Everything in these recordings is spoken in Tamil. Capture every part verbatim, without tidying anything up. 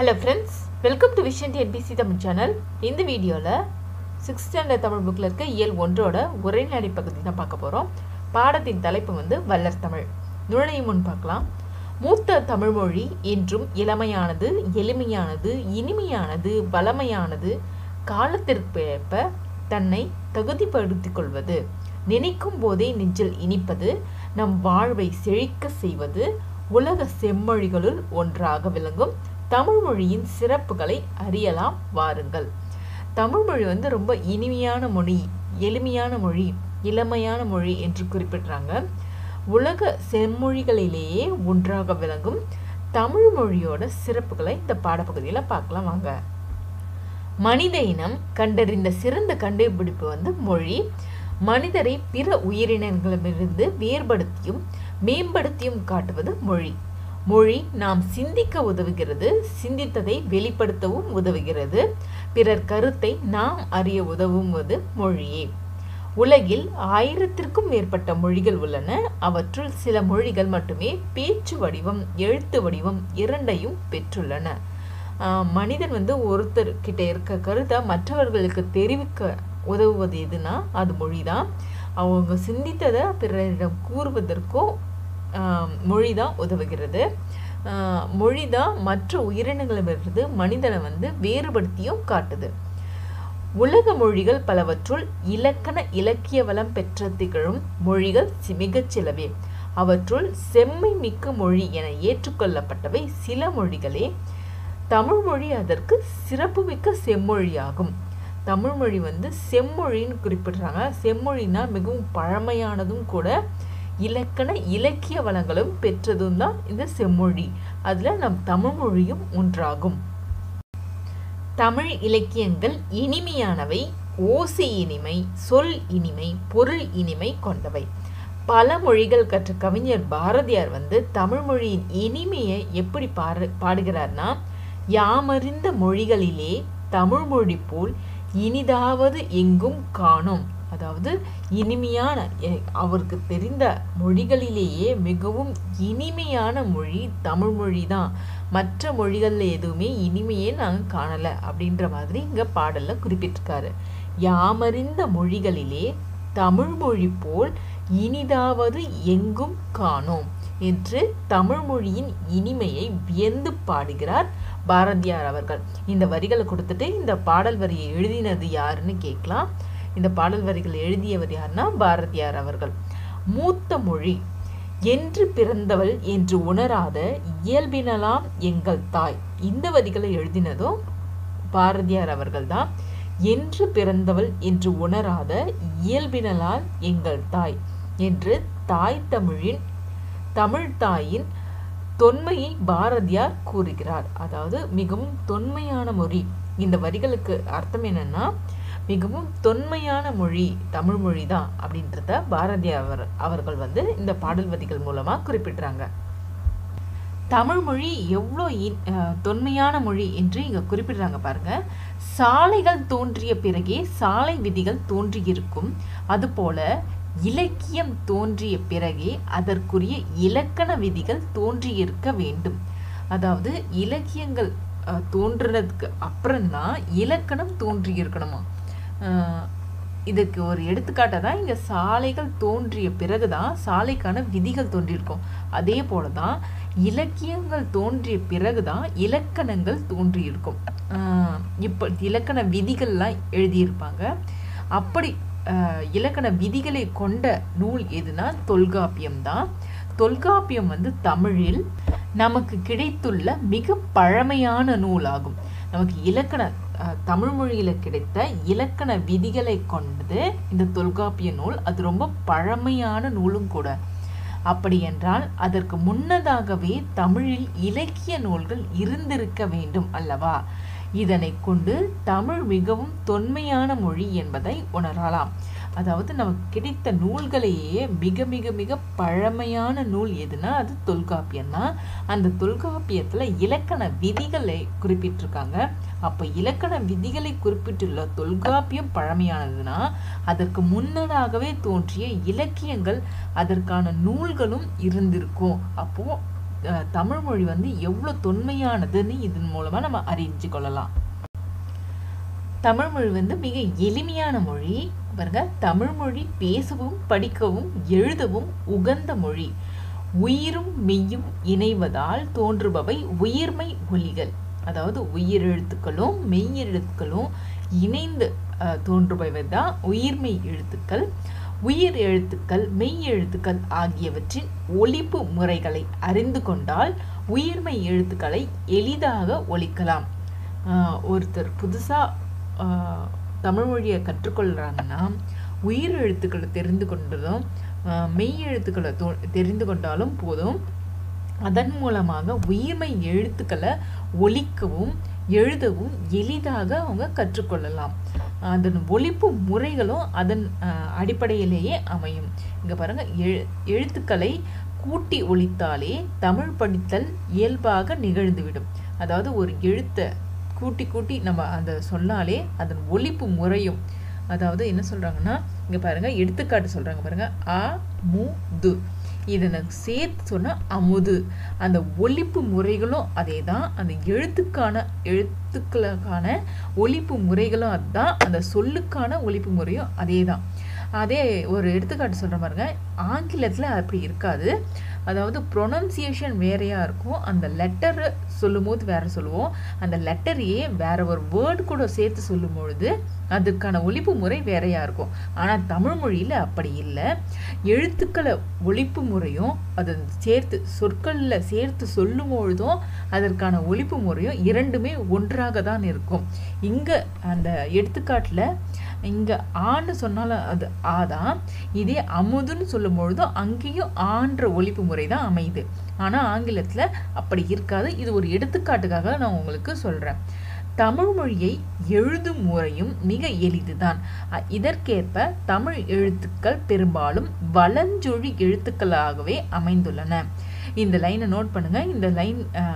Hello friends, welcome to Vision N B C Tamil channel. இந்த வீடியோல sixth standard தமிழ் புக்ல இருக்க இயல் ஒன்றோட உரைநடை பகுதி தான் பார்க்க போறோம். பாடத்தின் தலைப்பு வந்து வள்ளற் தமிழ். நுழையும் முன் பார்க்கலாம். மூத்த தமிழ் மொழி என்றும் இளமையானது, எளிமையானது, இனிமையானது, வளமையானது, காலத்திற்கு ஏற்ப தன்னை தகுதிப்படுத்திக் கொள்வது, நினைக்கும் போதே நெஞ்சில் இனிப்பது, நம் வாழ்வை செழிக்க செய்வது, உலக செம்மொழிகளுள் ஒன்றாக விளங்கும் தமிழ் மொழியின் சிறப்புகளை அறியலாம் வாருங்கள். தமிழ் மொழி வந்து ரொம்ப இனிமையான மொழி, எளிமையான மொழி, இளமையான மொழி என்று குறிப்பிடுறாங்க. உலக செம்மொழிகளிலேயே ஒன்றாக விளங்கும் தமிழ் மொழியோட சிறப்புகளை இந்த பாடப்பகுதியில் பார்க்கலாம் வாங்க. மனித இனம் கண்டறிந்த சிறந்த கண்டுபிடிப்பு வந்து மொழி. மனிதரை பிற உயிரினங்களிலிருந்து வேறுபடுத்தியும் மேம்படுத்தியும் காட்டுவது மொழி. மொழி நாம் சிந்திக்க உதவுகிறது, சிந்தித்ததை வெளிப்படுத்தவும் உதவுகிறது, பிறர் கருத்தை நாம் அறிய உதவுவது மொழியே. உலகில் ஆயிரத்திற்கும் மேற்பட்ட மொழிகள் உள்ளன. அவற்றுள் சில மொழிகள் மட்டுமே பேச்சு வடிவம், எழுத்து வடிவம் இரண்டையும் பெற்றுள்ளன. மனிதன் வந்து ஒருத்தர் கிட்ட இருக்க கருத்தை மற்றவர்களுக்கு தெரிவிக்க உதவுவது எதுனா அது மொழிதான். அவங்க சிந்தித்ததை பிறரிடம் கூறுவதற்கும் மொழி தான் உதவுகிறது. மொழி தான் மற்ற உயிரினங்களிலிருந்து மனிதனை வந்து வேறுபடுத்தியும் காட்டுது. உலக மொழிகள் பலவற்றுள் இலக்கண இலக்கிய வளம் பெற்ற திகழும் மொழிகள் மிகச் சிலவே. அவற்றுள் செம்மை மிக்க மொழி என ஏற்றுக்கொள்ளப்பட்டவை சில மொழிகளே. தமிழ் மொழி அதற்கு சிறப்புமிக்க செம்மொழியாகும். தமிழ் மொழி வந்து செம்மொழின்னு குறிப்பிடுறாங்க. செம்மொழினா மிகவும் பழமையானதும் கூட, இலக்கண இலக்கிய வளங்களும் பெற்றதும் தான் இந்த செம்மொழி. அதுல நம் தமிழ் மொழியும் ஒன்றாகும். தமிழ் இலக்கியங்கள் இனிமையானவை, ஓசை இனிமை, சொல் இனிமை, பொருள் இனிமை கொண்டவை. பல மொழிகள் கற்ற கவிஞர் பாரதியார் வந்து தமிழ் மொழியின் இனிமையை எப்படி பாரு பாடுகிறார்னா, யாமறிந்த மொழிகளிலே தமிழ் மொழி போல் இனிதாவது எங்கும் காணோம். அதாவது இனிமையான, அவருக்கு தெரிந்த மொழிகளிலேயே மிகவும் இனிமையான மொழி தமிழ் மொழி தான். மற்ற மொழிகள்ல எதுவுமே இனிமையே நாங்கள் காணலை அப்படின்ற மாதிரி இங்க பாடல்ல குறிப்பிட்டிருக்காரு. யாமறிந்த மொழிகளிலே தமிழ் மொழி போல் இனிதாவது எங்கும் காணோம் என்று தமிழ் மொழியின் இனிமையை வியந்து பாடுகிறார் பாரதியார் அவர்கள். இந்த வரிகளை கொடுத்துட்டு இந்த பாடல் வரியை எழுதினது யாருன்னு கேட்கலாம். இந்த பாடல் வரிகள் எழுதியவர் யாருன்னா பாரதியார் அவர்கள். மூத்த மொழி என்று பிறந்தவள் என்று உணராத இயல்பினலாம் எங்கள் தாய். இந்த வரிகளை எழுதினதும் பாரதியார் அவர்கள் தான். என்று பிறந்தவள் என்று உணராத இயல்பினலால் எங்கள் தாய் என்று தாய் தமிழின் தமிழ் தாயின் தொன்மையை பாரதியார் கூறுகிறார். அதாவது மிகவும் தொன்மையான மொழி. இந்த வரிகளுக்கு அர்த்தம் என்னன்னா, மிகவும் தொன்மையான மொழி தமிழ் மொழி தான் அப்படின்றத பாரதியார் அவர்கள் வந்து இந்த பாடல் வரிகள் மூலமா குறிப்பிடுறாங்க. தமிழ் மொழி எவ்வளோ தொன்மையான மொழி என்று இங்க குறிப்பிடுறாங்க பாருங்க. சாலைகள் தோன்றிய பிறகே சாலை விதிகள் தோன்றியிருக்கும். அதுபோல இலக்கியம் தோன்றிய பிறகே அதற்குரிய இலக்கண விதிகள் தோன்றியிருக்க வேண்டும். அதாவது இலக்கியங்கள் தோன்றுறதுக்கு அப்புறம்தான் இலக்கணம் தோன்றி இருக்கணுமா. இதுக்கு ஒரு எடுத்துக்காட்டாக தான் இங்கே சாலைகள் தோன்றிய பிறகுதான் சாலைக்கான விதிகள் தோன்றியிருக்கும். அதே போல தான் இலக்கியங்கள் தோன்றிய பிறகுதான் இலக்கணங்கள் தோன்றியிருக்கும். இப்போ இலக்கண விதிகள்லாம் எழுதியிருப்பாங்க. அப்படி இலக்கண விதிகளை கொண்ட நூல் எதுனா தொல்காப்பியம் தான். தொல்காப்பியம் வந்து தமிழில் நமக்கு கிடைத்துள்ள மிக பழமையான நூலாகும். நமக்கு இலக்கண தமிழ் மொழியில கிடைத்த இலக்கண விதிகளை கொண்டது இந்த தொல்காப்பிய நூல். அது ரொம்ப பழமையான நூலும் கூட. அப்படி என்றால் அதற்கு முன்னதாகவே தமிழில் இலக்கிய நூல்கள் இருந்திருக்க வேண்டும் அல்லவா? இதனை கொண்டு தமிழ் மிகவும் தொன்மையான மொழி என்பதை உணரலாம். அதாவது நமக்கு கிடைத்த நூல்களையே மிக மிக மிக பழமையான நூல் எதுனா அது தொல்காப்பியம் தான். அந்த தொல்காப்பியத்துல இலக்கண விதிகளை குறிப்பிட்டிருக்காங்க. அப்ப இலக்கண விதிகளை குறிப்பிட்டுள்ள தொல்காப்பியம் பழமையானதுன்னா அதற்கு முன்னதாகவே தோன்றிய இலக்கியங்கள், அதற்கான நூல்களும் இருந்திருக்கும். அப்போ தமிழ் மொழி வந்து எவ்வளோ தொன்மையானதுன்னு இதன் மூலமாக நம்ம அறிஞ்சு கொள்ளலாம். தமிழ் மொழி வந்து மிக எளிமையான மொழி. பாருங்க, தமிழ் மொழி பேசவும் படிக்கவும் எழுதவும் உகந்த மொழி. உயிரும் மெய்யும் இணைவதால் தோன்றுபவை உயிர்மை ஒலிகள். அதாவது உயிர் எழுத்துக்களும் மெய் எழுத்துக்களும் இணைந்து தோன்றுபவை தான் உயிர்மெய் எழுத்துக்கள். உயிர் எழுத்துக்கள் மெய் எழுத்துக்கள் ஆகியவற்றின் ஒலிப்பு முறைகளை அறிந்து கொண்டால் உயிர்மெய் எழுத்துக்களை எளிதாக ஒலிக்கலாம். ஒருத்தர் புதுசாக தமிழ் மொழியை கற்றுக்கொள்கிறாங்கன்னா உயிர் எழுத்துக்களை தெரிந்து கொண்டதும் மெய் எழுத்துக்களை தோ தெரிந்து கொண்டாலும் போதும். அதன் மூலமாக உயிர்மெய் எழுத்துக்களை ஒலிக்கவும் எழுதவும் எளிதாக அவங்க கற்றுக்கொள்ளலாம். அதன் ஒலிப்பு முறைகளும் அதன் அடிப்படையிலேயே அமையும். இங்கே பாருங்கள், எழு எழுத்துக்களை கூட்டி ஒலித்தாலே தமிழ் படித்தல் இயல்பாக நிகழ்ந்துவிடும். அதாவது ஒரு எழுத்தை கூட்டி கூட்டி நம்ம அந்த சொன்னாலே அதன் ஒலிப்பு முறையும், அதாவது என்ன சொல்கிறாங்கன்னா இங்கே பாருங்கள், எடுத்துக்காட்டு சொல்கிறாங்க பாருங்கள், அ மு து, இதனை சேர்த்து சொன்னால் அமுது. அந்த ஒலிப்பு முறைகளும் அதே தான், அந்த எழுத்துக்கான எழுத்துக்களுக்கான ஒலிப்பு முறைகளும் அதுதான், அந்த சொல்லுக்கான ஒலிப்பு முறையும் அதே தான். அதே ஒரு எடுத்துக்காட்டு சொல்கிற பாருங்க, ஆங்கிலத்தில் அப்படி இருக்காது. அதாவது ப்ரொனன்சியேஷன் வேறையாக இருக்கும். அந்த லெட்டரை சொல்லும் போது வேறு சொல்லுவோம், அந்த லெட்டரையே வேறு ஒரு வேர்டு கூட சேர்த்து சொல்லும் பொழுது அதுக்கான ஒலிப்பு முறை வேறையாக இருக்கும். ஆனால் தமிழ் மொழியில் அப்படி இல்லை. எழுத்துக்களை ஒலிப்பு முறையும் அதை சேர்த்து சொற்களில் சேர்த்து சொல்லும் பொழுதும் அதற்கான ஒலிப்பு முறையும் இரண்டுமே ஒன்றாக தான் இருக்கும். இங்கே அந்த எடுத்துக்காட்டில் இங்கே ஆன்னு சொன்னாலும் அது ஆதான், இதே அமுதுன்னு சொல்லும் பொழுதும் அங்கேயும் ஆன்ற ஒலிப்பு முறை தான் அமையுது. ஆனால் ஆங்கிலத்தில் அப்படி இருக்காது. இது ஒரு எடுத்துக்காட்டுக்காக நான் உங்களுக்கு சொல்கிறேன். தமிழ் மொழியை எழுதும் முறையும் மிக எளிதுதான். இதற்கேற்ப தமிழ் எழுத்துக்கள் பெரும்பாலும் வலஞ்சொழி எழுத்துக்களாகவே அமைந்துள்ளன. இந்த லைனை நோட் பண்ணுங்க. இந்த லைன்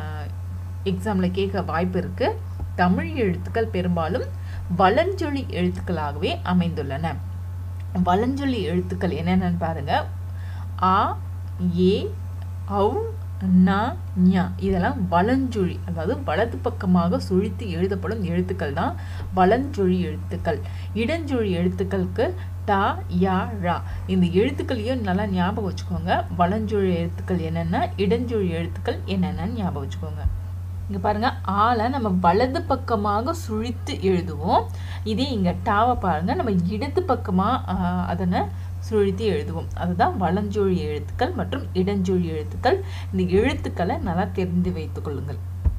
எக்ஸாமில் கேட்க வாய்ப்பு இருக்கு. தமிழ் எழுத்துக்கள் பெரும்பாலும் வலஞ்சொலி எழுத்துக்களாகவே அமைந்துள்ளன. வலஞ்சொலி எழுத்துக்கள் என்னென்னு பாருங்க. ஆ, ஏ, ஔ, நா, ஞா இதெல்லாம் வலஞ்சொழி, அதாவது வலது பக்கமாக சுழித்து எழுதப்படும் எழுத்துக்கள் தான் வலஞ்சொழி எழுத்துக்கள். இடஞ்சொழி எழுத்துக்களுக்கு டா, யா, ரா இந்த எழுத்துக்களையும் நல்லா ஞாபகம் வச்சுக்கோங்க. வலஞ்சொழி எழுத்துக்கள் என்னென்னா, இடஞ்சொழி எழுத்துக்கள் என்னென்னு ஞாபகம் வச்சுக்கோங்க. இங்கே பாருங்கள், ஆளை நம்ம வலது பக்கமாக சுழித்து எழுதுவோம். இதே இங்கே டாவை பாருங்கள், நம்ம இடது பக்கமாக அதனை சுழித்து எழுதுவோம். அதுதான் வலஞ்சொழி எழுத்துக்கள் மற்றும் இடஞ்சொழி எழுத்துக்கள். இந்த எழுத்துக்களை நல்லா தெரிந்து வைத்துக் கொள்ளுங்கள்.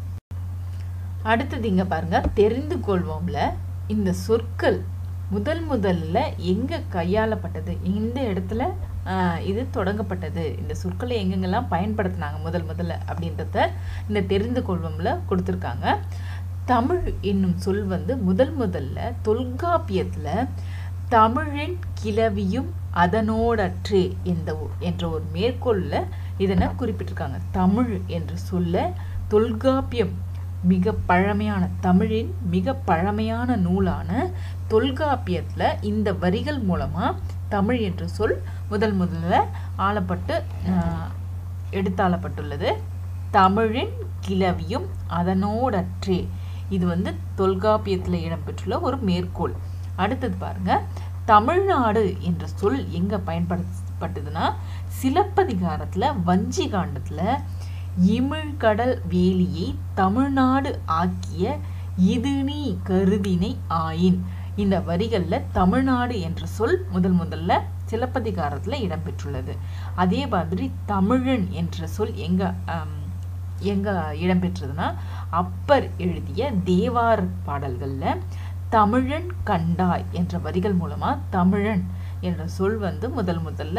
அடுத்தது இங்கே பாருங்கள், தெரிந்து கொள்வோம்ல இந்த சொற்கள் முதல் முதல்ல எங்கே கையாளப்பட்டது, இந்த இடத்துல இது தொடங்கப்பட்டது, இந்த சொற்களை எங்கெங்கெல்லாம் பயன்படுத்தினாங்க முதல் முதல்ல அப்படின்றத இந்த தெரிந்து கொள்வோம்ல கொடுத்துருக்காங்க. தமிழ் என்னும் சொல் வந்து முதல் முதல்ல தொல்காப்பியத்தில் தமிழின் கிளவியும் அதனோடற்றே என்ற என்ற ஒரு மேற்கோளில் இதனை குறிப்பிட்டிருக்காங்க. தமிழ் என்ற சொல்ல தொல்காப்பியம் மிக பழமையான தமிழின் மிக பழமையான நூலான தொல்காப்பியத்தில் இந்த வரிகள் மூலமாக தமிழ் என்ற சொல் முதல் முதல்ல ஆளப்பட்டு எடுத்தாளப்பட்டுள்ளது. தமிழின் கிளவியும் அதனோடற்றே, இது வந்து தொல்காப்பியத்தில் இடம்பெற்றுள்ள ஒரு மேற்கோள். அடுத்தது பாருங்க, தமிழ்நாடு என்ற சொல் எங்க பயன்படுத்தப்பட்டதுன்னா சிலப்பதிகாரத்துல வஞ்சி காண்டத்துல இமிழ்கடல் வேலியை தமிழ்நாடு ஆக்கிய இது நீ கருதினை ஆயின், இந்த வரிகள்ல தமிழ்நாடு என்ற சொல் முதல் முதல்ல சிலப்பதிகாரத்துல இடம்பெற்றுள்ளது. அதே மாதிரி தமிழன் என்ற சொல் எங்க எங்க இடம்பெற்றதுன்னா அப்பர் எழுதிய தேவார பாடல்கள்ல தமிழன் கண்டாய் என்ற வரிகள் மூலமா தமிழன் என்ற சொல் வந்து முதல் முதல்ல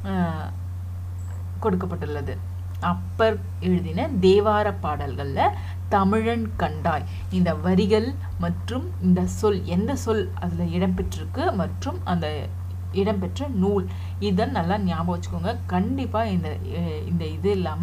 கொடுக்கப்பட்டுள்ளது. அப்பர் எழுதின தேவார பாடல்கள்ல தமிழன் கண்டாய் இந்த வரிகள் மற்றும் இந்த சொல் எந்த சொல் அதுல இடம்பெற்றிருக்கு மற்றும் அந்த இடம்பெற்ற நூல் இதை நல்லா ஞாபகம் வச்சுக்கோங்க. கண்டிப்பா இந்த இந்த இது இல்லாம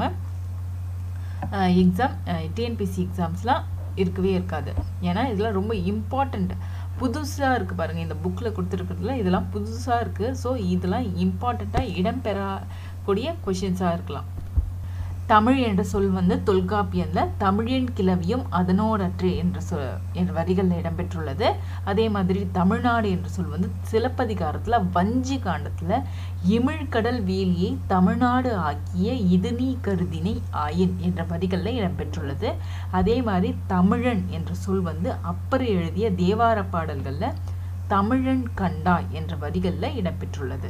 எக்ஸாம் டிஎன்பிசி எக்ஸாம்ஸ்லாம் இருக்கவே இருக்காது. ஏன்னா இதெல்லாம் ரொம்ப இம்பார்ட்டண்ட், புதுசா இருக்கு பாருங்க. இந்த புக்ல கொடுத்துருக்கிறதுல இதெல்லாம் புதுசா இருக்கு. ஸோ இதெல்லாம் இம்பார்ட்டண்ட்டாக இடம்பெறக்கூடிய கொஷின்ஸாக இருக்கலாம். தமிழ் என்ற சொல் வந்து தொல்காப்பியத்தில் தமிழின் கிளவியும் அதனோடற்றே என்ற சொல் என்ற வரிகளில் இடம்பெற்றுள்ளது. அதே மாதிரி தமிழ்நாடு என்ற சொல் வந்து சிலப்பதிகாரத்தில் வஞ்சி காண்டத்தில் இமிழ்கடல் வேலியை தமிழ்நாடு ஆக்கிய இதுநீ கருதினை ஆயின் என்ற வரிகளில் இடம்பெற்றுள்ளது. அதே மாதிரி தமிழன் என்ற சொல் வந்து அப்பர் எழுதிய தேவார பாடல்களில் தமிழன் கண்டாய் என்ற வரிகளில் இடம்பெற்றுள்ளது.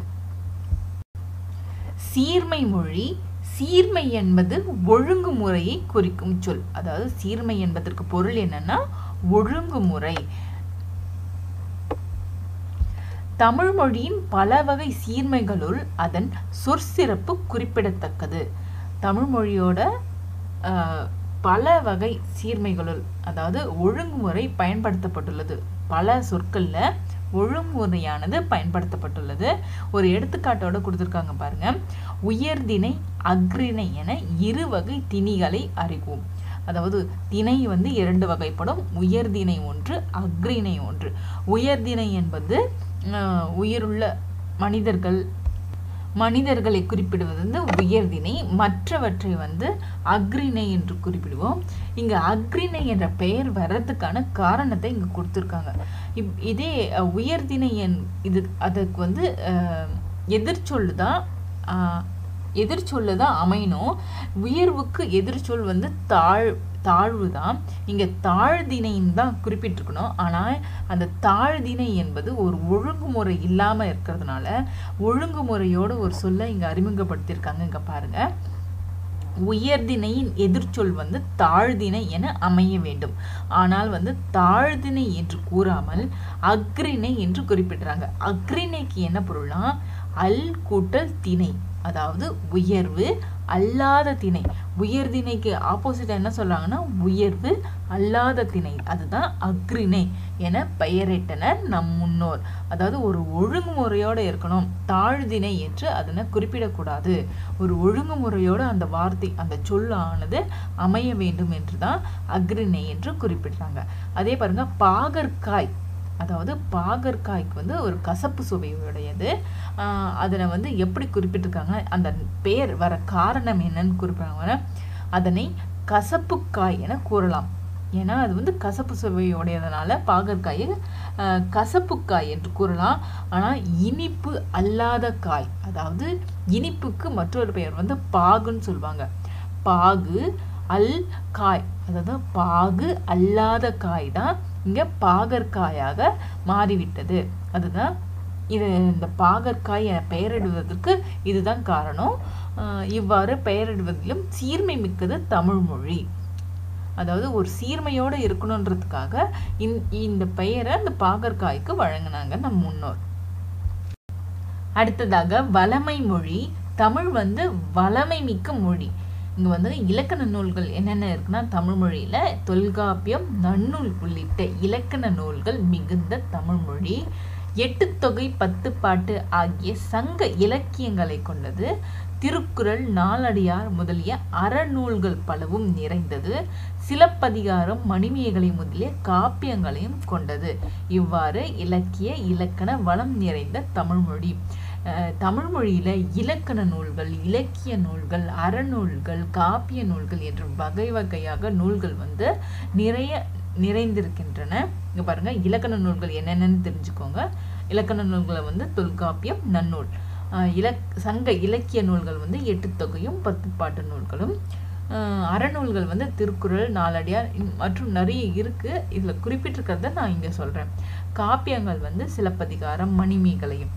சீர்மை மொழி. சீர்மை என்பது ஒழுங்குமுறையை குறிக்கும் சொல். அதாவது சீர்மை என்பதற்கு பொருள் என்னன்னா ஒழுங்குமுறை. தமிழ் மொழியின் பல வகை சீர்மைகளுள் அதன் சொற்சிறப்பு குறிப்பிடத்தக்கது. தமிழ் மொழியோட பல வகை சீர்மைகளுள் அதாவது ஒழுங்குமுறை பயன்படுத்தப்பட்டுள்ளது. பல சொற்கள்ல ஒழுங்குமுறையானது பயன்படுத்தப்பட்டுள்ளது. ஒரு எடுத்துக்காட்டோட கொடுத்துருக்காங்க பாருங்க. உயர்திணை அக்ரிணை என இரு வகை திணிகளை அறிவோம். அதாவது திணை வந்து இரண்டு வகைப்படும். உயர்திணை ஒன்று, அக்ரிணை ஒன்று. உயர்திணை என்பது உயிருள்ள மனிதர்கள் மனிதர்களை குறிப்பிடுவது வந்து உயர்திணை. மற்றவற்றை வந்து அக்ரிணை என்று குறிப்பிடுவோம். இங்க அக்ரிணை என்ற பெயர் வர்றதுக்கான காரணத்தை இங்க கொடுத்துருக்காங்க. இப் இதே உயர்திணை என் இது அதுக்கு வந்து எதிர்ச்சொல்லு தான் எதிர்ச்சொல்லு தான் அமையணும். உயர்வுக்கு எதிர்ச்சொல் வந்து தாழ் தாழ்வு தான். இங்கே தாழ்திணைன்னு தான் குறிப்பிட்டிருக்கணும். ஆனால் அந்த தாழ்திணை என்பது ஒரு ஒழுங்குமுறை இல்லாமல் இருக்கிறதுனால ஒழுங்குமுறையோட ஒரு சொல்லை இங்கே அறிமுகப்படுத்தியிருக்காங்க. இங்கே பாருங்க, உயர்திணையின் எதிர்ச்சொல் வந்து தாழ்திணை என அமைய வேண்டும். ஆனால் வந்து தாழ்திணை என்று கூறாமல் அக்ரிணை என்று குறிப்பிடுறாங்க. அக்ரிணைக்கு என்ன பொருள்னா அல் கூட்டல் திணை, அதாவது உயர்வு அல்லாத திணை. உயர்திணைக்கு ஆப்போசிட் என்ன சொல்றாங்கன்னா உயர்வு அல்லாத திணை, அதுதான் அக்ரிணை என பெயரிட்டனர் நம் முன்னோர். அதாவது ஒரு ஒழுங்குமுறையோடு இருக்கணும், தாழ்திணை என்று அதனை குறிப்பிடக்கூடாது. ஒரு ஒழுங்குமுறையோடு அந்த வார்த்தை அந்த சொல்லானது அமைய வேண்டும் என்று தான் அக்ரிணை என்று குறிப்பிடுறாங்க. அதே பாருங்க, பாகற்காய், அதாவது பாகற்காய்க்கு வந்து ஒரு கசப்பு சுவையுடையது. அதனை வந்து எப்படி குறிப்பிட்டிருக்காங்க, அந்த பெயர் வர காரணம் என்னன்னு குறிப்பிடுறாங்க. அதனை கசப்புக்காய் என கூறலாம். ஏன்னா அது வந்து கசப்பு சுவையுடையதுனால பாகற்காயை கசப்புக்காய் என்று கூறலாம். ஆனால் இனிப்பு அல்லாத காய், அதாவது இனிப்புக்கு மற்றொரு பெயர் வந்து பாகுன்னு சொல்லுவாங்க. பாகு அல் காய், அதாவது பாகு அல்லாத காய் தான் இங்கே பாகற்காயாக மாறிவிட்டது. அதுதான் இது இந்த பாகற்காய் என பெயரிடுவதற்கு இதுதான் காரணம். இவ்வாறு பெயரிடுவதிலும் சீர்மை மிக்கது தமிழ் மொழி. அதாவது ஒரு சீர்மையோடு இருக்கணுன்றதுக்காக இந்த பெயரை அந்த பாகற்காய்க்கு வழங்கினாங்க நம் முன்னோர். அடுத்ததாக வளமை மொழி. தமிழ் வந்து வளமை மிக்க மொழி. இங்கே வந்து இலக்கண நூல்கள் என்னென்ன இருக்குன்னா தமிழ் மொழியில் தொல்காப்பியம், நன்னூல் உள்ளிட்ட இலக்கண நூல்கள் மிகுந்த தமிழ் மொழி. எட்டு தொகை பத்து பாட்டு ஆகிய சங்க இலக்கியங்களை கொண்டது. திருக்குறள், நாலடியார் முதலிய அறநூல்கள் பலவும் நிறைந்தது. சிலப்பதிகாரம், மணிமேகலை முதலிய காப்பியங்களையும் கொண்டது. இவ்வாறு இலக்கிய இலக்கண வளம் நிறைந்த தமிழ்மொழி. தமிழ் மொழியில இலக்கண நூல்கள், இலக்கிய நூல்கள், அறநூல்கள், காப்பிய நூல்கள் என்ற வகை வகையாக நூல்கள் வந்து நிறைய நிறைந்திருக்கின்றன. இங்க பாருங்க, இலக்கண நூல்கள் என்னென்னு தெரிஞ்சுக்கோங்க. இலக்கண நூல்களை வந்து தொல்காப்பியம், நன்னூல். இலக் சங்க இலக்கிய நூல்கள் வந்து எட்டு தொகையும் பத்து பாட்டு நூல்களும். அறநூல்கள் வந்து திருக்குறள், நாலடியார் மற்றும் நிறைய இருக்கு. இதுல குறிப்பிட்டிருக்கிறத நான் இங்க சொல்றேன். காப்பியங்கள் வந்து சிலப்பதிகாரம், மணிமேகலையும்.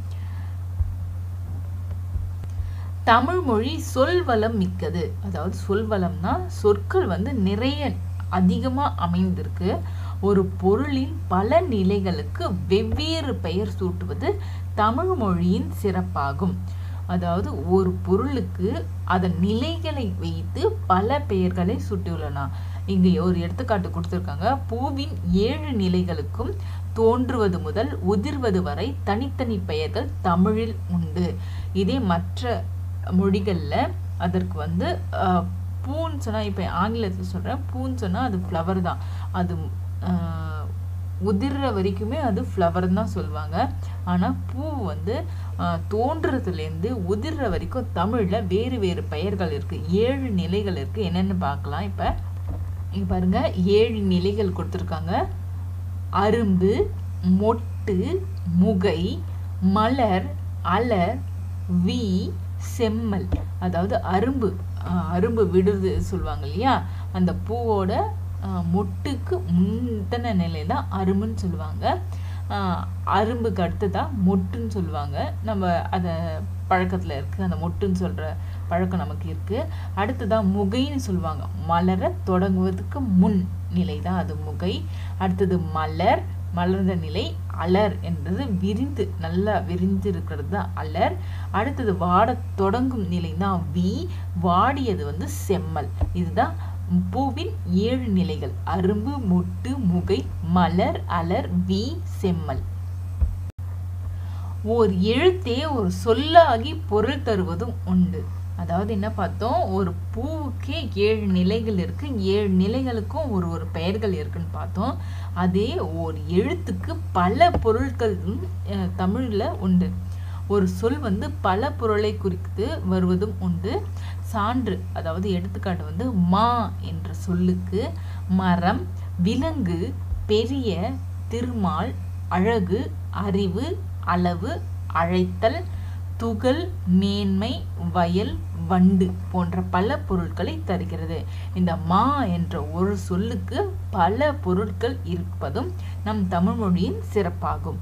தமிழ் மொழி சொல்வளம் மிக்கது. அதாவது சொல்வளம்னா சொற்கள் வந்து நிறைய அதிகமா அமைந்திருக்கு. ஒரு பொருளின் பல நிலைகளுக்கு வெவ்வேறு பெயர் சூட்டுவது தமிழ் மொழியின் சிறப்பாகும். அதாவது ஒரு பொருளுக்கு அதன் நிலைகளை வைத்து பல பெயர்களை சூட்டியுள்ளன. இங்கே ஒரு எடுத்துக்காட்டு கொடுத்துருக்காங்க. பூவின் ஏழு நிலைகளுக்கும் தோன்றுவது முதல் உதிர்வது வரை தனித்தனி பெயர்கள் தமிழில் உண்டு. இதே மற்ற மொழிகளில் அதற்கு வந்து பூன்னு சொன்னால், இப்போ ஆங்கிலத்தில் சொல்கிறேன், பூன்னு சொன்னால் அது ஃப்ளவர் தான். அது உதிர்ற வரைக்குமே அது ஃப்ளவர் தான் சொல்லுவாங்க. ஆனால் பூ வந்து தோன்றதுலேருந்து உதிர்ற வரைக்கும் தமிழில் வேறு வேறு பெயர்கள் இருக்குது. ஏழு நிலைகள் இருக்குது. என்னென்னு பார்க்கலாம். இப்போ இங்கே பாருங்கள், ஏழு நிலைகள் கொடுத்துருக்காங்க. அரும்பு, மொட்டு, முகை, மலர், அலர், வி, செம்மல். அதாவது அரும்பு அரும்பு விடுறது சொல்லுவாங்க இல்லையா, அந்த பூவோட மொட்டுக்கு முந்தின நிலை தான் அரும்புன்னு சொல்லுவாங்க. அரும்புக்கு அடுத்ததான் மொட்டுன்னு சொல்லுவாங்க. நம்ம அதை பழக்கத்தில் இருக்குது, அந்த மொட்டுன்னு சொல்கிற பழக்கம் நமக்கு இருக்குது. அடுத்ததான் முகைன்னு சொல்லுவாங்க. மலர தொடங்குவதுக்கு முன் நிலை தான் அது முகை. அடுத்தது மலர், மலர்ந்த நிலை. அலர் என்றது விரிந்து, நல்லா விரிந்து இருக்கிறது தான் அலர். அடுத்தது வாட தொடங்கும் நிலை தான் வி, வாடியது வந்து செம்மல். இதுதான் பூவின் ஏழு நிலைகள். அரும்பு, மொட்டு, முகை, மலர், அலர், வி, செம்மல். ஓர் எழுத்தே ஒரு சொல்லாகி பொருள் தருவதும் உண்டு. அதாவது என்ன பார்த்தோம், ஒரு பூவுக்கே ஏழு நிலைகள் இருக்கு, ஏழு நிலைகளுக்கும் ஒரு ஒரு பெயர்கள் இருக்குன்னு பார்த்தோம். அதே ஒரு எழுத்துக்கு பல பொருட்கள் தமிழ்ல உண்டு. ஒரு சொல் வந்து பல பொருளை குறித்து வருவதும் உண்டு. சான்று, அதாவது எடுத்துக்காட்டு வந்து மா என்ற சொல்லுக்கு மரம், விலங்கு, பெரிய, திருமால், அழகு, அறிவு, அளவு, அழைத்தல், துகள், மேன்மை, வயல், வண்டு போன்ற பல பொருட்களை தருகிறது. இந்த மா என்ற ஒரு சொல்லுக்கு பல பொருட்கள் இருப்பதும் நம் தமிழ் மொழியின் சிறப்பாகும்.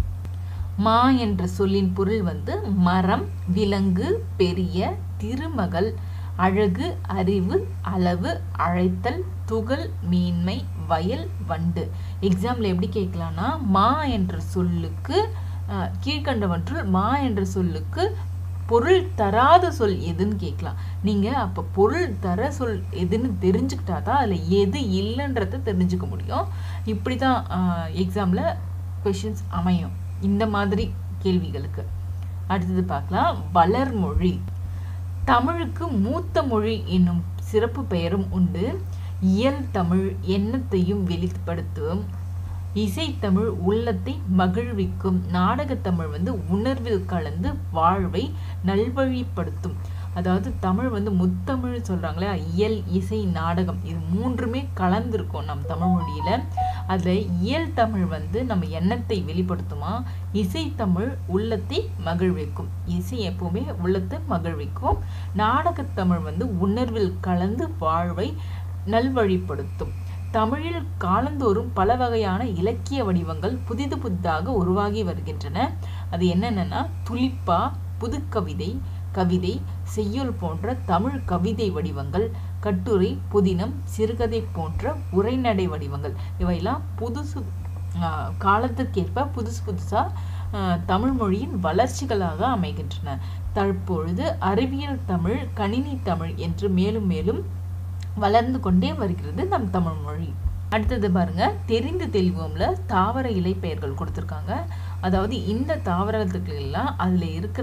மா என்ற சொல்லின் பொருள் வந்து மரம், விலங்கு, பெரிய, திருமகள், அழகு, அறிவு, அளவு, அழைத்தல், துகள், மீன்மை, வயல், வண்டு. எக்ஸாம்பிள் எப்படி கேட்கலாம்னா, மா என்ற சொல்லுக்கு கீழ்கண்டவற்றுள் மா என்ற சொல்லுக்கு பொருள் தராத சொல் எதுன்னு கேட்கலாம். நீங்கள் அப்போ பொருள் தர சொல் எதுன்னு தெரிஞ்சுக்கிட்டா தான் அதில் எது இல்லைன்றத தெரிஞ்சுக்க முடியும். இப்படி தான் எக்ஸாமில் கொஷின்ஸ் அமையும் இந்த மாதிரி கேள்விகளுக்கு. அடுத்தது பார்க்கலாம், வளர்மொழி. தமிழுக்கு மூத்த மொழி என்னும் சிறப்பு பெயரும் உண்டு. இயல் தமிழ் எண்ணத்தையும் வெளிப்படுத்தும். இசைத்தமிழ் உள்ளத்தை மகிழ்விக்கும். நாடகத்தமிழ் வந்து உணர்வில் கலந்து வாழ்வை நல்வழிப்படுத்தும். அதாவது தமிழ் வந்து முத்தமிழ் சொல்கிறாங்களே, இயல், இசை, நாடகம் இது மூன்றுமே கலந்துருக்கும் நம் தமிழ் மொழியில். அதில் இயல் தமிழ் வந்து நம்ம எண்ணத்தை வெளிப்படுத்துமா, இசைத்தமிழ் உள்ளத்தை மகிழ்விக்கும். இசை எப்பவுமே உள்ளத்தை மகிழ்விக்கும். நாடகத்தமிழ் வந்து உணர்வில் கலந்து வாழ்வை நல்வழிப்படுத்தும். தமிழில் காலந்தோறும் பல வகையான இலக்கிய வடிவங்கள் புதிது புதிதாக உருவாகி வருகின்றன. அது என்னென்னா துளிப்பா, புதுக்கவிதை, கவிதை, செய்யுள் போன்ற தமிழ் கவிதை வடிவங்கள், கட்டுரை, புதினம், சிறுகதை போன்ற உரைநடை வடிவங்கள். இவையெல்லாம் புதுசு காலத்துக்கேற்ப புதுசு புதுசாக தமிழ் மொழியின் வளர்ச்சிகளாக அமைகின்றன. தற்பொழுது அறிவியல் தமிழ், கணினி தமிழ் என்று மேலும் மேலும் வளர்ந்து கொண்டே வருகிறது நம் தமிழ் மொழி. அடுத்தது பாருங்க, தெரிந்து தெளிவோம்ல தாவர இலை பெயர்கள் கொடுத்துருக்காங்க. அதாவது இந்த தாவரத்துக்கு எல்லாம் அதில் இருக்கிற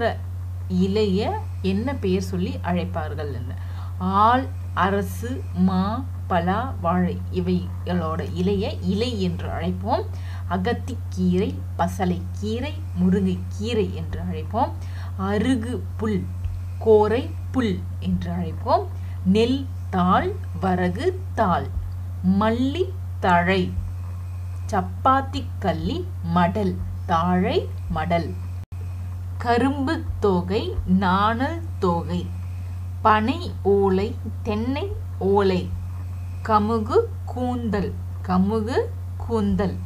இலைய என்ன பெயர் சொல்லி அழைப்பார்கள்? ஆள், அரசு, மா, பலா, வாழை இவைகளோட இலைய இலை என்று அழைப்போம். அகத்திக்கீரை, பசலை கீரை, முருங்கை கீரை என்று அழைப்போம். அருகு புல், கோரை புல் என்று அழைப்போம். நெல் தாள், வரகு தாள், மல்லி தழை, சப்பாத்தி கல்லி, மடல், தாழை மடல், கரும்பு தோகை, நாணல் தோகை, பனை ஓலை, தென்னை ஓலை, கமுகு கூந்தல், கமுகு கூந்தல்.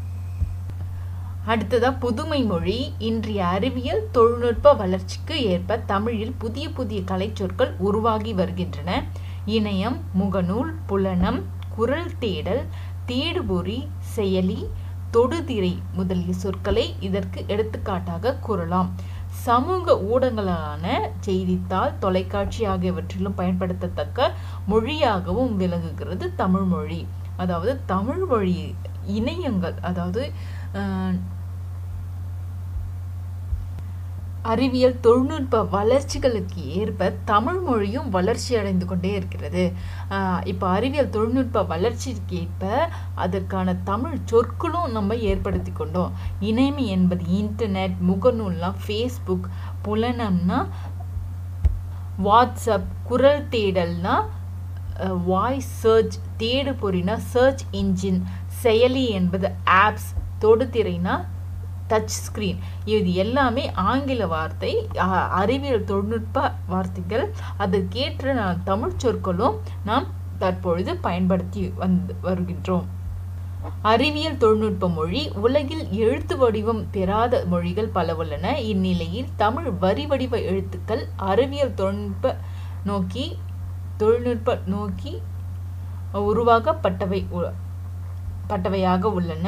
அடுத்ததா புதுமை மொழி. இன்றைய அறிவியல் தொழில்நுட்ப வளர்ச்சிக்கு ஏற்ப தமிழில் புதிய புதிய கலைச்சொற்கள் உருவாகி வருகின்றன. இணையம், முகநூல், புலனம், குரல் தேடல், தேடுபொறி, செயலி, தொடுதிரை முதலிய சொற்களை இதற்கு எடுத்துக்காட்டாக கூறலாம். சமூக ஊடகங்களான செய்தித்தாள், தொலைக்காட்சி ஆகியவற்றிலும் பயன்படுத்தத்தக்க மொழியாகவும் விளங்குகிறது தமிழ் மொழி. அதாவது தமிழ் மொழி இணையங்கள், அதாவது அறிவியல் தொழில்நுட்ப வளர்ச்சிகளுக்கு ஏற்ப தமிழ் மொழியும் வளர்ச்சி அடைந்து கொண்டே இருக்கிறது. இப்போ அறிவியல் தொழில்நுட்ப வளர்ச்சிக்கு ஏற்ப அதற்கான தமிழ் சொற்களும் நம்ம ஏற்படுத்தி கொண்டோம். இணையம் என்பது இன்டர்நெட், முகநூல்லாம் ஃபேஸ்புக், புலனம்னா வாட்ஸ்அப், குரல் தேடல்னா வாய்ஸ் சர்ச், தேடு பொறினா சர்ச் இன்ஜின், செயலி என்பது ஆப்ஸ், தொடுதிரைனா டச் ஸ்க்ரீன். இது எல்லாமே ஆங்கில வார்த்தை, அறிவியல் தொழில்நுட்ப வார்த்தைகள். அதற்கேற்ற நாம் தமிழ் சொற்களும் நாம் தற்பொழுது பயன்படுத்தி வந்து வருகின்றோம். அறிவியல் தொழில்நுட்ப மொழி உலகில் எழுத்து வடிவம் பெறாத மொழிகள் பல உள்ளன. இந்நிலையில் தமிழ் வரி வடிவ எழுத்துக்கள் அறிவியல் தொழில்நுட்ப நோக்கி தொழில்நுட்ப நோக்கி உருவாக்கப்பட்டவை பட்டவையாக உள்ளன.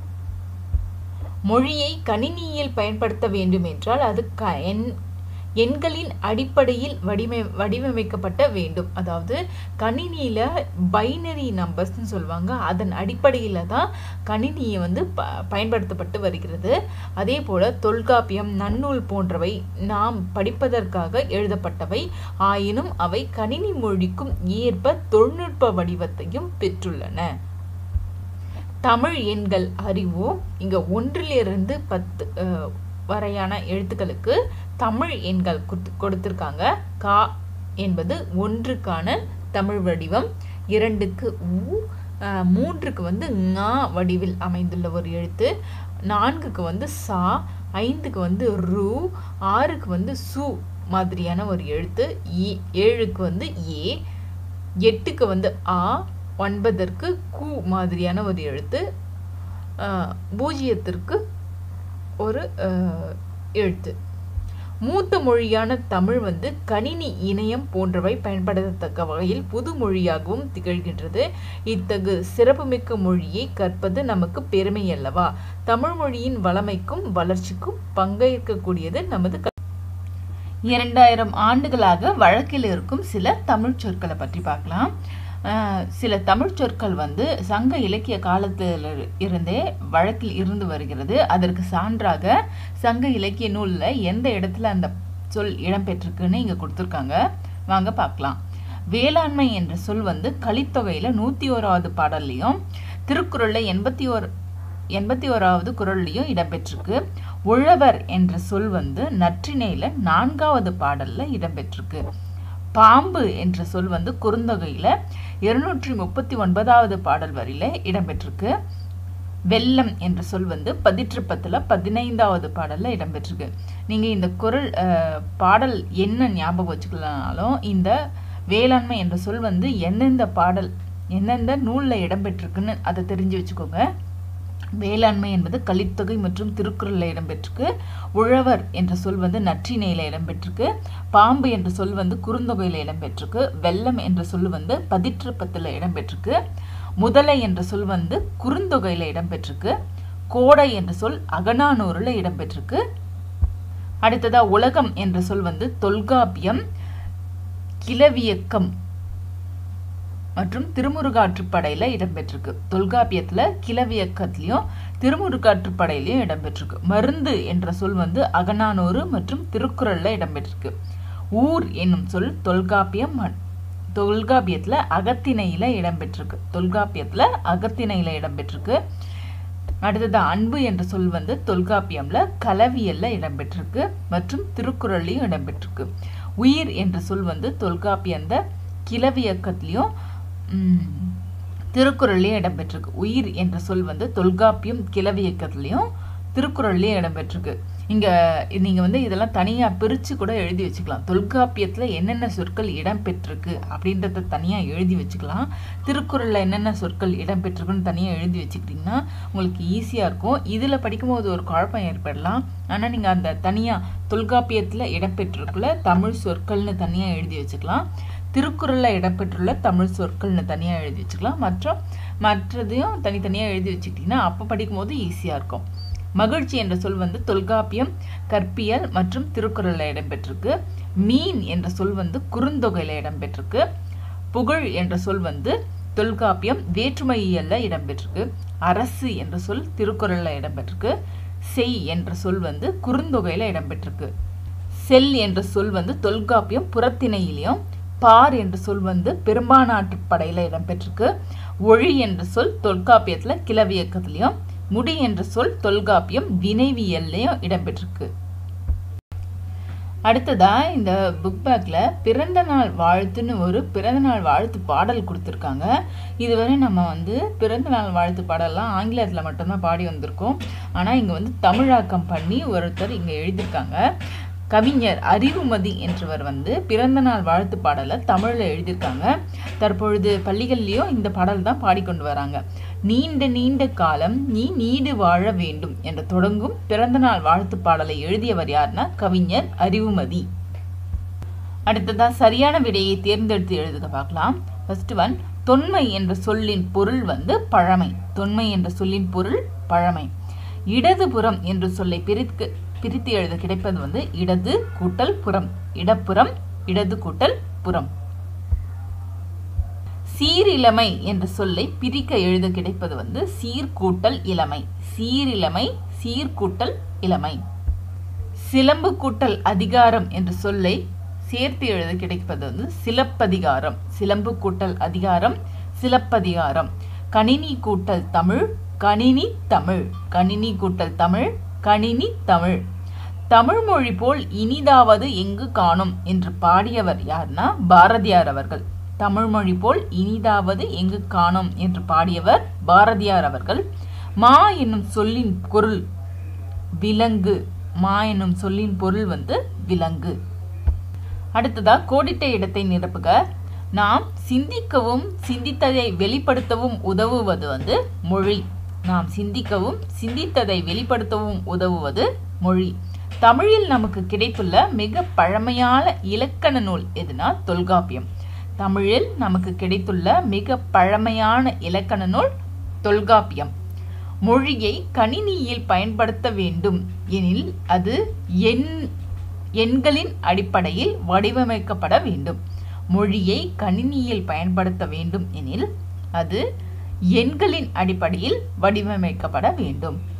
மொழியை கணினியில் பயன்படுத்த வேண்டும் என்றால் அது க எண் எண்களின் அடிப்படையில் வடிவமை வடிவமைக்கப்பட்ட வேண்டும். அதாவது கணினியில் பைனரி நம்பர்ஸ்ன்னு சொல்லுவாங்க. அதன் அடிப்படையில் தான் கணினியை வந்து ப பயன்படுத்தப்பட்டு வருகிறது. அதே போல் தொல்காப்பியம், நன்னூல் போன்றவை நாம் படிப்பதற்காக எழுதப்பட்டவை. ஆயினும் அவை கணினி மொழிக்கும் ஏற்ப தொழில்நுட்ப வடிவத்தையும் பெற்றுள்ளன. தமிழ் எண்கள் அறிவோம். இங்கே ஒன்றிலிருந்து பத்து வரையான எழுத்துக்களுக்கு தமிழ் எண்கள் கொடுத்திருக்காங்க. கா என்பது ஒன்றுக்கான தமிழ் வடிவம், இரண்டுக்கு உ, மூன்றுக்கு வந்து ஙா வடிவில் அமைந்துள்ள ஒரு எழுத்து, நான்குக்கு வந்து சா, ஐந்துக்கு வந்து ரு, ஆறுக்கு வந்து சு மாதிரியான ஒரு எழுத்து, ஏழுக்கு வந்து ஏ, எட்டுக்கு வந்து ஆ, ஒன்பதற்கு கு மாதிரியான ஒரு எழுத்து, பூஜ்ஜியத்திற்கு ஒரு எழுத்து. மூத்த மொழியான தமிழ் வந்து கணினி, இணையம் போன்றவை பயன்படுத்தத்தக்க வகையில் புது மொழியாகவும் திகழ்கின்றது. இத்தகு சிறப்புமிக்க மொழியை கற்பது நமக்கு பெருமை அல்லவா? தமிழ் மொழியின் வளமைக்கும் வளர்ச்சிக்கும் பங்கேற்கக்கூடியது நமது. இரண்டாயிரம் ஆண்டுகளாக வழக்கில் இருக்கும் சில தமிழ் சொற்களை பற்றி பார்க்கலாம். சில தமிழ் சொற்கள் வந்து சங்க இலக்கிய காலத்தில் இருந்தே வழக்கில் இருந்து வருகிறது. அதற்கு சான்றாக சங்க இலக்கிய நூலில் எந்த இடத்துல அந்த சொல் இடம்பெற்றிருக்குன்னு இங்கே கொடுத்துருக்காங்க. வாங்க பார்க்கலாம். வேளாண்மை என்ற சொல் வந்து கலித்தொகையில் நூற்றி ஓராவது பாடல்லையும் திருக்குறளில் எண்பத்தி ஓர் எண்பத்தி ஓராவது குறள்லையும் இடம்பெற்றிருக்கு. உழவர் என்ற சொல் வந்து நற்றிணையில் நான்காவது பாடலில் இடம்பெற்றிருக்கு. பாம்பு என்ற சொல் வந்து குறுந்தொகையில் இருநூற்றி முப்பத்தி ஒன்பதாவது பாடல் வரியில் இடம்பெற்றிருக்கு. வெள்ளம் என்ற சொல் வந்து பதிற்றுப்பத்தில் பதினைந்தாவது பாடலில் இடம்பெற்றிருக்கு. நீங்கள் இந்த குறள் பாடல் என்ன ஞாபகம் வச்சுக்கலனாலும் இந்த வேளாண்மை என்ற சொல் வந்து எந்தெந்த பாடல் எந்தெந்த நூலில் இடம்பெற்றிருக்குன்னு அதை தெரிஞ்சு வச்சுக்கோங்க. வேளாண்மை என்பது கலித்தொகை மற்றும் திருக்குறளில் இடம்பெற்றிருக்கு. உழவர் என்ற சொல் வந்து நற்றிணையில் இடம்பெற்றிருக்கு. பாம்பு என்ற சொல் வந்து குறுந்தொகையில் இடம்பெற்றிருக்கு. வெள்ளம் என்ற சொல் வந்து பதிற்றுப்பத்தில் இடம்பெற்றிருக்கு. முதலை என்ற சொல் வந்து குறுந்தொகையில் இடம்பெற்றிருக்கு. கோடை என்ற சொல் அகநானூறில் இடம்பெற்றிருக்கு. அடுத்ததா உலகம் என்ற சொல் வந்து தொல்காப்பியம், கிளவியக்கம் மற்றும் திருமுருகாற்றுப்படையில் இடம்பெற்றிருக்கு. தொல்காப்பியத்தில் கிளவியக்கத்திலையும் திருமுருகாற்றுப்படையிலையும் இடம்பெற்றிருக்கு. மருந்து என்ற சொல் வந்து அகநானூறு மற்றும் திருக்குறளில் இடம்பெற்றிருக்கு. ஊர் என்னும் சொல் தொல்காப்பியம் தொல்காப்பியத்தில் அகத்திணையில் இடம்பெற்றிருக்கு. தொல்காப்பியத்தில் அகத்திணையில் இடம்பெற்றிருக்கு. அடுத்தது அன்பு என்ற சொல் வந்து தொல்காப்பியம்ல கலவியல்ல இடம்பெற்றிருக்கு மற்றும் திருக்குறள்லையும் இடம்பெற்றிருக்கு. உயிர் என்ற சொல் வந்து தொல்காப்பியந்த கிளவியக்கத்திலையும் திருக்குறள்லையும் இடம்பெற்றிருக்கு. உயிர் என்ற சொல் வந்து தொல்காப்பியம் கிளவியக்கத்திலையும் திருக்குறள்லையும் இடம்பெற்றிருக்கு. இங்கே நீங்கள் வந்து இதெல்லாம் தனியாக பிரித்து கூட எழுதி வச்சுக்கலாம். தொல்காப்பியத்தில் என்னென்ன சொற்கள் இடம்பெற்றிருக்கு அப்படின்றத தனியாக எழுதி வச்சுக்கலாம். திருக்குறளில் என்னென்ன சொற்கள் இடம்பெற்றிருக்குன்னு தனியாக எழுதி வச்சுக்கிட்டிங்கன்னா உங்களுக்கு ஈஸியாக இருக்கும். இதில் படிக்கும்போது ஒரு குழப்பம் ஏற்படலாம். ஆனால் நீங்கள் அந்த தனியாக தொல்காப்பியத்தில் இடம்பெற்றிருக்குள்ள தமிழ் சொற்கள்னு தனியாக எழுதி வச்சுக்கலாம். திருக்குறளில் இடம்பெற்றுள்ள தமிழ் சொற்கள்னு தனியாக எழுதி வச்சுக்கலாம். மற்றும் மற்றதையும் தனித்தனியாக எழுதி வச்சுக்கிட்டிங்கன்னா அப்போ படிக்கும்போது ஈஸியாக இருக்கும். மகிழ்ச்சி என்ற சொல் வந்து தொல்காப்பியம் கற்பியல் மற்றும் திருக்குறளில் இடம்பெற்றிருக்கு. மீன் என்ற சொல் வந்து குறுந்தொகையில் இடம்பெற்றிருக்கு. புகழ் என்ற சொல் வந்து தொல்காப்பியம் வேற்றுமையியல்ல இடம்பெற்றிருக்கு. அரசு என்ற சொல் திருக்குறளில் இடம்பெற்றிருக்கு. செய் என்ற சொல் வந்து குறுந்தொகையில் இடம்பெற்றிருக்கு. செல் என்ற சொல் வந்து தொல்காப்பியம் புறத்திணையிலையும், பார் என்ற சொல் வந்து பெரும்பானாட்டு படையில இடம்பெற்றிருக்கு. ஒழி என்ற சொல் தொல்காப்பியத்துல கிளவியக்கத்திலையும், முடி என்ற சொல் தொல்காப்பியம் வினைவியல்லையும் இடம்பெற்றிருக்கு. அடுத்ததா இந்த புக் பேக்ல பிறந்த நாள் வாழ்த்துன்னு ஒரு பிறந்த நாள் வாழ்த்து பாடல் கொடுத்துருக்காங்க. இதுவரை நம்ம வந்து பிறந்த நாள் வாழ்த்து பாடல்லாம் ஆங்கிலத்தில் மட்டும்தான் பாடி வந்திருக்கோம். ஆனால் இங்கே வந்து தமிழாக்கம் பண்ணி ஒருத்தர் இங்கே எழுதியிருக்காங்க. கவிஞர் அறிவுமதி என்றவர் வந்து பிறந்த நாள் வாழ்த்து பாடலை தமிழில் எழுதியிருக்காங்க. தற்பொழுது பள்ளிகள்லேயும் இந்த பாடல் தான் பாடிக்கொண்டு வராங்க. நீண்ட நீண்ட காலம் நீ நீடு வாழ வேண்டும் என்று தொடங்கும் பிறந்த நாள் வாழ்த்து பாடலை எழுதியவர் யாருன்னா கவிஞர் அறிவுமதி. அடுத்ததா சரியான விடையை தேர்ந்தெடுத்து எழுதுக பார்க்கலாம். ஃபர்ஸ்ட் ஒன், தொன்மை என்ற சொல்லின் பொருள் வந்து பழமை. தொன்மை என்ற சொல்லின் பொருள் பழமை. இடதுபுறம் என்ற சொல்லை பிரித்து பிரித்து எழுத கிடைப்பது வந்து இடது கூட்டல் புறம். இடப்புறம், இடது கூட்டல் புறம். சீரிழமை என்ற சொல்லை பிரிக்க எழுத கிடைப்பது வந்து சீர்கூட்டல் இளமை. சீரிழமை, சீர்கூட்டல் இளமை. சிலம்பு கூட்டல் அதிகாரம் என்ற சொல்லை சேர்த்து எழுத கிடைப்பது வந்து சிலப்பதிகாரம். சிலம்பு கூட்டல் அதிகாரம், சிலப்பதிகாரம். கணினி கூட்டல் தமிழ், கணினி தமிழ். கணினி கூட்டல் தமிழ், கணினி தமிழ். தமிழ் மொழி போல் இனிதாவது எங்கு காணும் என்று பாடியவர் யார்னா பாரதியார் அவர்கள். தமிழ் மொழி போல் இனிதாவது எங்கு காணும் என்று பாடியவர் பாரதியார் அவர்கள். மா என்னும் சொல்லின் பொருள் விலங்கு. மா என்னும் சொல்லின் பொருள் வந்து விலங்கு. அடுத்ததா கோடிட்ட இடத்தை நிரப்புக. நாம் சிந்திக்கவும் சிந்தித்ததை வெளிப்படுத்தவும் உதவுவது வந்து மொழி. நாம் சிந்திக்கவும் சிந்தித்ததை வெளிப்படுத்தவும் உதவுவது மொழி. தமிழில் நமக்கு கிடைத்துள்ள மிக பழமையான இலக்கண நூல் எதுனா தொல்காப்பியம். தமிழில் நமக்கு கிடைத்துள்ள மிக பழமையான இலக்கண நூல் தொல்காப்பியம். மொழியை கணினியில் பயன்படுத்த வேண்டும் எனில் அது எண் எண்களின் அடிப்படையில் வடிவமைக்கப்பட வேண்டும். மொழியை கணினியில் பயன்படுத்த வேண்டும் எனில் அது எண்களின் அடிப்படையில் வடிவமைக்கப்பட வேண்டும்.